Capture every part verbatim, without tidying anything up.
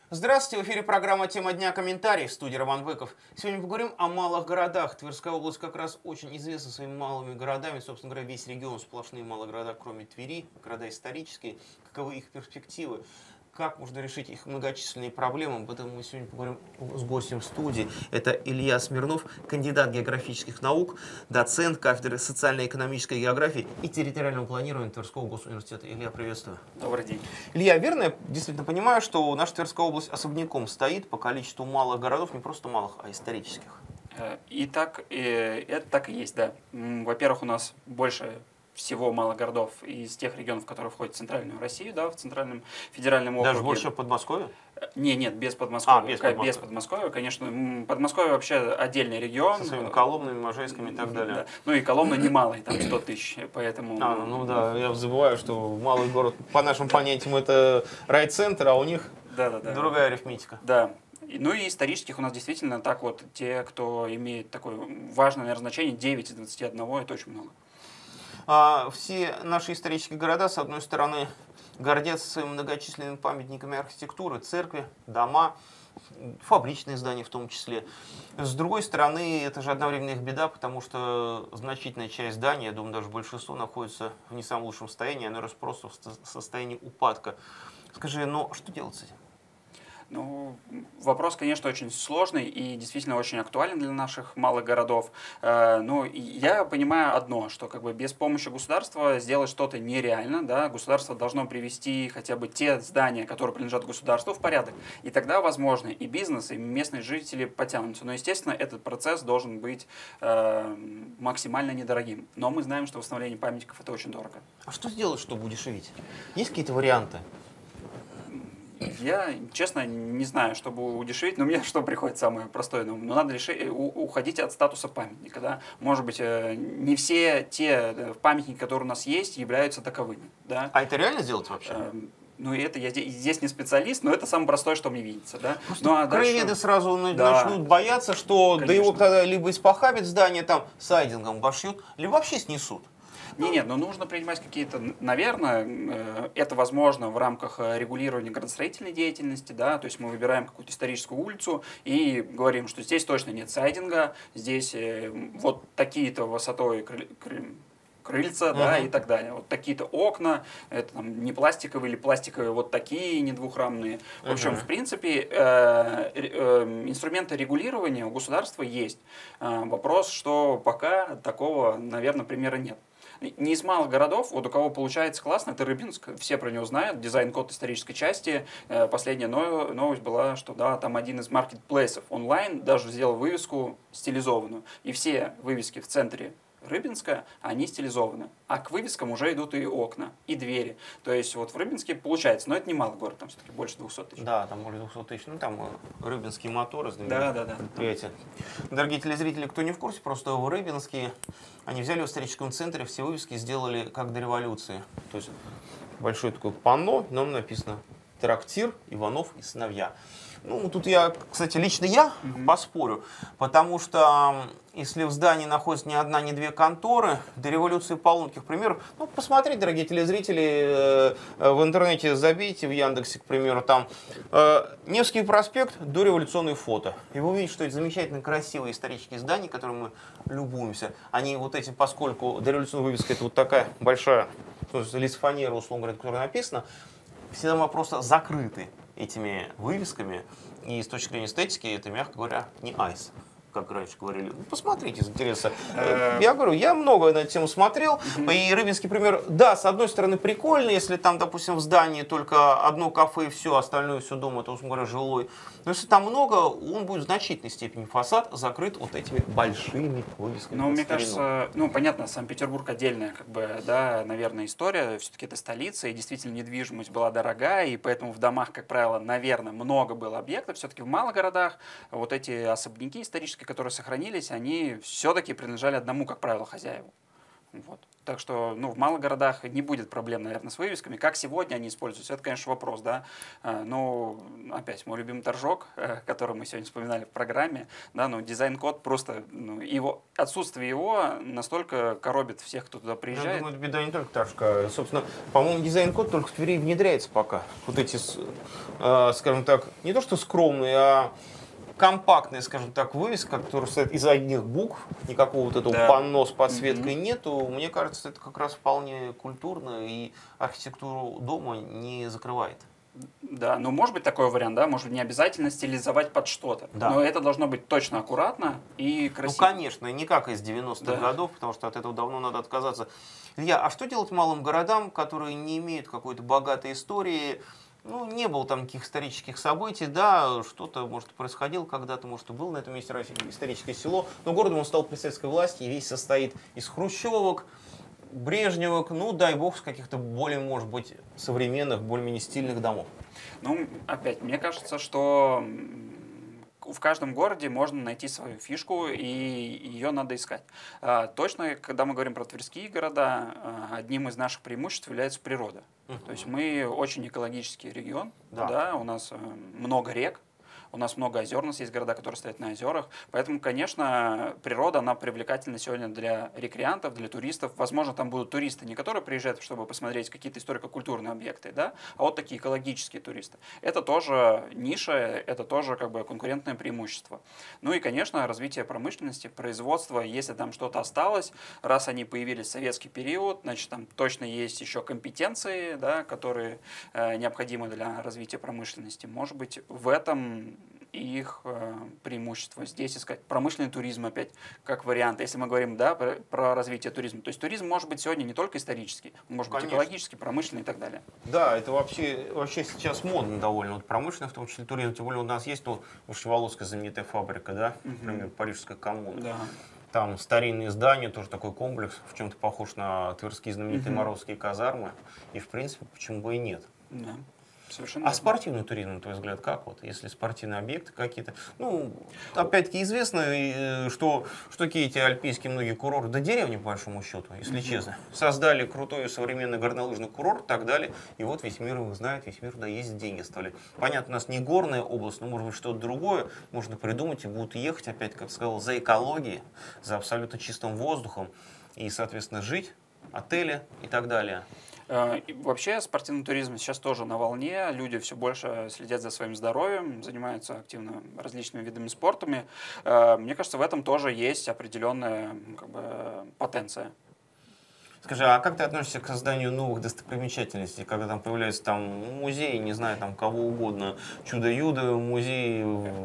Здравствуйте, в эфире программа «Тема дня. Комментарий», в студии Роман Быков. Сегодня поговорим о малых городах. Тверская область как раз очень известна своими малыми городами. Собственно говоря, весь регион сплошные малые города, кроме Твери, города исторические. Каковы их перспективы? Как можно решить их многочисленные проблемы? Об этом мы сегодня поговорим с гостем в студии. Это Илья Смирнов, кандидат географических наук, доцент кафедры социально-экономической географии и территориального планирования Тверского госуниверситета. Илья, приветствую. Добрый день. Илья, верно я действительно понимаю, что наша Тверская область особняком стоит по количеству малых городов, не просто малых, а исторических? И так, и это так и есть, да. Во-первых, у нас больше всего малых городов из тех регионов, которые входят в центральную Россию, да, в центральном федеральном округе. Даже больше Подмосковья? Не, нет, без Подмосковья. А, без Подмосковья. Без Подмосковья, конечно. Подмосковье вообще отдельный регион. Со своими Коломнами, Можайскими и так далее. Да. Ну и Коломна немалый, там сто тысяч, поэтому... А, ну да, я забываю, что малый город, по нашим понятиям, это райцентр, а у них да, да, да. другая арифметика. Да. Ну и исторических у нас действительно так вот, те, кто имеет такое важное, наверное, значение, девять из двадцати одного, это очень много. А, все наши исторические города, с одной стороны, гордятся своими многочисленными памятниками архитектуры, церкви, дома, фабричные здания в том числе. С другой стороны, это же одновременно их беда, потому что значительная часть зданий, я думаю, даже большинство, находится в не самом лучшем состоянии, оно просто в состоянии упадка. Скажи, ну что делать с этим? Ну, вопрос, конечно, очень сложный и действительно очень актуален для наших малых городов. Ну, я понимаю одно, что как бы без помощи государства сделать что-то нереально, да, государство должно привести хотя бы те здания, которые принадлежат государству, в порядок, и тогда, возможно, и бизнес, и местные жители потянутся. Но, естественно, этот процесс должен быть э, максимально недорогим. Но мы знаем, что восстановление памятников это очень дорого. А что сделать, чтобы удешевить? Есть какие-то варианты? Я, честно, не знаю, чтобы удешевить, но мне что приходит самое простое? Ну, надо решить, уходить от статуса памятника. Да? Может быть, не все те памятники, которые у нас есть, являются таковыми. Да? А это реально сделать вообще? Ну, и это я здесь не специалист, но это самое простое, что мне видится. Да? Ну, а краеведы дальше... сразу да. начнут бояться, что Конечно. да его тогда либо испохабят здание, там, сайдингом вошьют, либо вообще снесут. Нет, нет, но нужно принимать какие-то, наверное, это возможно в рамках регулирования градостроительной деятельности, да, то есть мы выбираем какую-то историческую улицу и говорим, что здесь точно нет сайдинга, здесь вот такие-то высотой крыльца, uh-huh. да, и так далее. Вот такие-то окна, это там не пластиковые или пластиковые, вот такие, не двухрамные. В общем, uh-huh. в принципе, э, э, инструменты регулирования у государства есть. Э, вопрос, что пока такого, наверное, примера нет. Не из малых городов, вот у кого получается классно, это Рыбинск, все про него знают, дизайн-код исторической части. Последняя новость была, что да, там один из маркетплейсов онлайн даже сделал вывеску стилизованную. И все вывески в центре Рыбинска, они стилизованы. А к вывескам уже идут и окна, и двери. То есть вот в Рыбинске получается, но это не малый город, там все-таки больше двухсот тысяч. Да, там более двухсот тысяч. Ну там рыбинские моторы, да, да, да. предприятия. Дорогие телезрители, кто не в курсе, просто в Рыбинске они взяли в историческом центре, все вывески сделали как до революции. То есть большое такое панно, на нем написано «Трактир Иванов и сыновья». Ну, тут я, кстати, лично я mm-hmm. поспорю, потому что если в здании находится не одна, не две конторы, до революции полно таких примеров. Ну, посмотрите, дорогие телезрители, в интернете забейте, в Яндексе, к примеру, там Невский проспект, дореволюционные фото. И вы увидите, что эти замечательно красивые исторические здания, которыми мы любуемся, они вот этим, поскольку дореволюционная вывеска это вот такая большая, лист фанеры, условно говоря, которая написана, все дома просто закрыты этими вывесками, и с точки зрения эстетики это, мягко говоря, не айс, как раньше говорили. Ну, посмотрите из интереса. Я говорю, я много на эту тему смотрел, и Рыбинский пример, да, с одной стороны прикольно, если там, допустим, в здании только одно кафе и все, остальное все дом, это, условно говоря, жилой. Но если там много, он будет в значительной степени фасад закрыт вот этими большими вывесками. Ну, мне кажется, ну, понятно, Санкт-Петербург отдельная, как бы, да, наверное, история. Все-таки это столица, и действительно недвижимость была дорогая, и поэтому в домах, как правило, наверное, много было объектов. Все-таки в малых городах вот эти особняки исторические, которые сохранились, они все-таки принадлежали одному, как правило, хозяеву. Вот. Так что ну, в малых городах не будет проблем, наверное, с вывесками. Как сегодня они используются, это, конечно, вопрос. Да? Но опять, мой любимый торжок, который мы сегодня вспоминали в программе, да, ну, дизайн-код просто, ну, его, отсутствие его настолько коробит всех, кто туда приезжает. Я думаю, это беда не только торжка. Собственно, по-моему, дизайн-код только в Твери внедряется пока. Вот эти, скажем так, не то что скромные, а компактная, скажем так, вывеска, которая состоит из одних букв, никакого вот этого да. панно с подсветкой Mm-hmm. нету, мне кажется, это как раз вполне культурно и архитектуру дома не закрывает. Да, ну может быть такой вариант, да, может быть не обязательно стилизовать под что-то, да. но это должно быть точно аккуратно и красиво. Ну конечно, не как из девяностых да. годов, потому что от этого давно надо отказаться. Илья, а что делать малым городам, которые не имеют какой-то богатой истории? Ну, не было там никаких исторических событий, да, что-то, может, происходило когда-то, может, и было на этом месте историческое село, но городом он стал при советской власти и весь состоит из хрущевок, брежневок, ну, дай бог, с каких-то более, может быть, современных, более-менее стильных домов. Ну, опять, мне кажется, что в каждом городе можно найти свою фишку, и ее надо искать. Точно, когда мы говорим про тверские города, одним из наших преимуществ является природа. Uh-huh. То есть мы очень экологический регион, да. Да, у нас много рек, у нас много озер, у нас есть города, которые стоят на озерах. Поэтому, конечно, природа, она привлекательна сегодня для рекреантов, для туристов. Возможно, там будут туристы, не которые приезжают, чтобы посмотреть какие-то историко-культурные объекты, да, а вот такие экологические туристы. Это тоже ниша, это тоже как бы конкурентное преимущество. Ну и, конечно, развитие промышленности, производства, если там что-то осталось, раз они появились в советский период, значит, там точно есть еще компетенции, да, которые э, необходимы для развития промышленности. Может быть, в этом их э, преимущество. Здесь искать промышленный туризм опять как вариант. Если мы говорим да, про, про развитие туризма, то есть туризм может быть сегодня не только исторический, он может Конечно. быть экологический, промышленный и так далее. Да, это вообще, вообще сейчас модно довольно, вот промышленный, в том числе туризм, тем более у нас есть ну, Волжская знаменитая фабрика, да, угу. например, Парижская коммуна. Да. Там старинные здания, тоже такой комплекс, в чем-то похож на тверские знаменитые угу. Моровские казармы, и в принципе почему бы и нет. Да. Совершенно а спортивный туризм, на твой взгляд, как вот, если спортивные объекты какие-то? Ну, опять-таки известно, что, что такие эти альпийские многие курорты, да деревни, по большому счету, если mm-hmm. честно. Создали крутой современный горнолыжный курорт и так далее, и вот весь мир их знает, весь мир, да, есть деньги стали. Понятно, у нас не горная область, но может быть что-то другое, можно придумать и будут ехать, опять, как сказал, за экологией, за абсолютно чистым воздухом и, соответственно, жить, отели и так далее. И вообще спортивный туризм сейчас тоже на волне, люди все больше следят за своим здоровьем, занимаются активно различными видами спорта. Мне кажется, в этом тоже есть определенная как бы, потенция. Скажи, а как ты относишься к созданию новых достопримечательностей, когда там появляются там музеи, не знаю, там кого угодно, Чудо-Юдо, музей,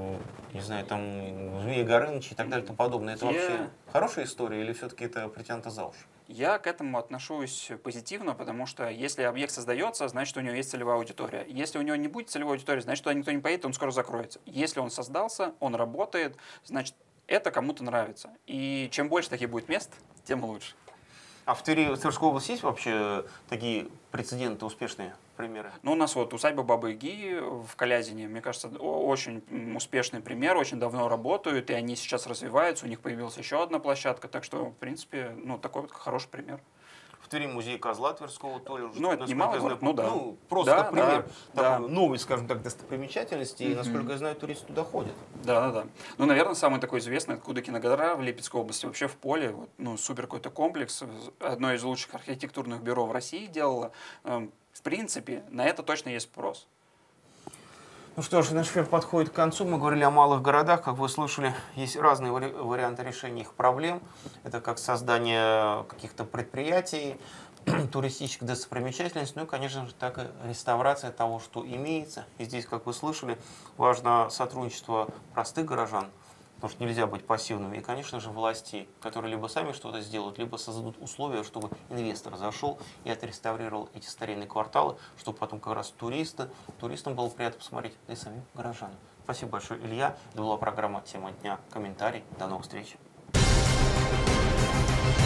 не знаю, там Змея Горыныча и так далее и тому подобное. Это Я... вообще хорошая история или все-таки это притянуто за уши? Я к этому отношусь позитивно, потому что если объект создается, значит, у него есть целевая аудитория. Если у него не будет целевой аудитории, значит, туда никто не поедет, он скоро закроется. Если он создался, он работает, значит, это кому-то нравится. И чем больше таких будет мест, тем лучше. А в Твери, в Тверской области есть вообще такие прецеденты, успешные примеры? Ну, у нас вот усадьба Бабы-Яги в Калязине, мне кажется, очень успешный пример, очень давно работают, и они сейчас развиваются, у них появилась еще одна площадка, так что, в принципе, ну, такой вот хороший пример. В Твери музей козла Тверского тоже. Ну, это немало город, ну да. Ну, просто да, как пример да, такой да. новой, скажем так, достопримечательности, Mm-hmm. и, насколько я знаю, туристы туда ходят. Да, да, да. Ну, наверное, самый такой известный, откуда Киногора в Липецкой области, вообще в поле, вот, ну, супер какой-то комплекс, одно из лучших архитектурных бюро в России делало. В принципе, на это точно есть спрос. Ну что ж, наш эфир подходит к концу. Мы говорили о малых городах. Как вы слышали, есть разные вари варианты решения их проблем. Это как создание каких-то предприятий, туристических достопримечательностей, ну и, конечно же, так и реставрация того, что имеется. И здесь, как вы слышали, важно сотрудничество простых горожан, потому что нельзя быть пассивным, и, конечно же, властей, которые либо сами что-то сделают, либо создадут условия, чтобы инвестор зашел и отреставрировал эти старинные кварталы, чтобы потом как раз туристы, туристам было приятно посмотреть, да и самим горожанам. Спасибо большое, Илья. Это была программа «Тема дня. Комментарий». До новых встреч.